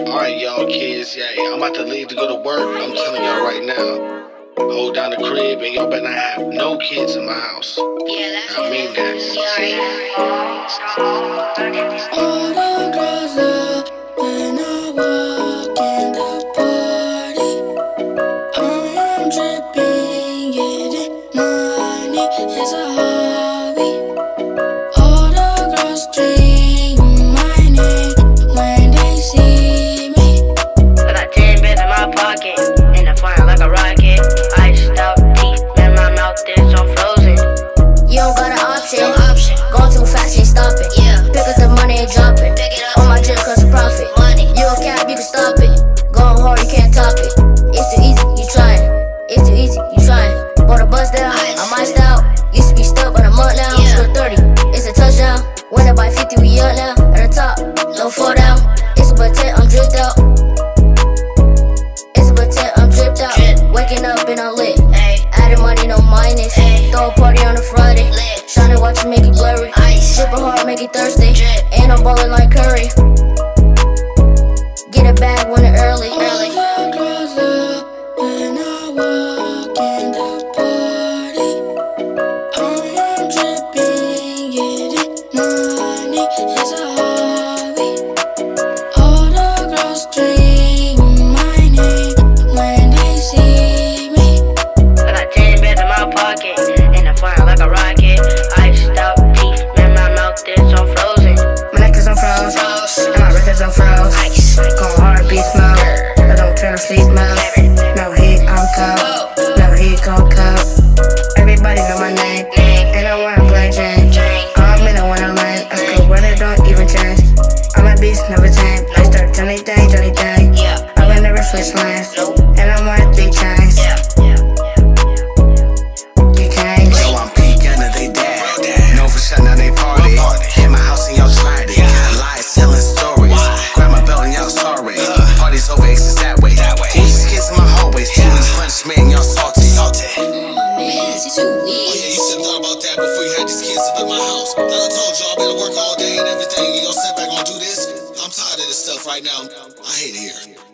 Alright, y'all kids, yeah, I'm about to leave to go to work. I'm telling y'all right now, hold down the crib and y'all better not have no kids in my house. Yeah, that's I mean that. All the girls love when I walk in the party. I'm dripping, getting money is a hobby. All the girls scream my name when they see me. I got 10 bands in my pocket, and I'm flying like a rocket. Iced out teeth, man, my mouth is on frozen. You don't got an option. Going too fast, you ain't stopping. Yeah. Pick up the money and drop it. Pick it up. On my drip, cause of profit. Money. You a cap, you can stop it. Going hard, you can't top it. It's too easy, you trying. It's too easy, you trying. Bought a bus down, I'm iced out. Used to be stuck, but I'm up now. Yeah. Score 30, it's a touchdown. Win it by 50, we up now. At the top, no fall down. It's a butt 10, I'm dripped out. It's a butt 10, I'm dripped out. Waking up and I'm lit. Adding money, no minus. Throw a party on a Friday. Shining, watch it, make it blurry. Dripping hard, make it thirsty. And I'm ballin' like Curry. Get a bag, win it early. All the girls love when I walk in the party. I'm dripping, getting money is a hobby. All the girls scream my name when they see me. I got 10 bands in my pocket, and I'm flying like a rocket. Iced out teeth, man, my mouth is on frozen. My neck is on froze, and my records on froze. Going hard, beast mode. I don't turn to sleep mode. No heat, I'm cold. No heat, gon' cold. Everybody know my name, and I wanna play Jane. I'm in it when I'm lame. That's cool, weather don't even change. I'm a beast, never tame. I start Johnny Day. I will never switch lanes, and I'm on 3 chains. You can't. So I'm P-Gunnah, they dad. Know for sure now they party. In my house and y'all tried it. Lies telling stories. Grab my belt and y'all sorry. Parties over, exes that way. These kids in my hallways. Police punishment and y'all salty. Man, it's too Oh weak. yeah, you should have thought about that before you had these kids up in my house. I done told y'all better work all day and everything, and y'all sit back and do this. I'm tired of this stuff right now. I hate it here.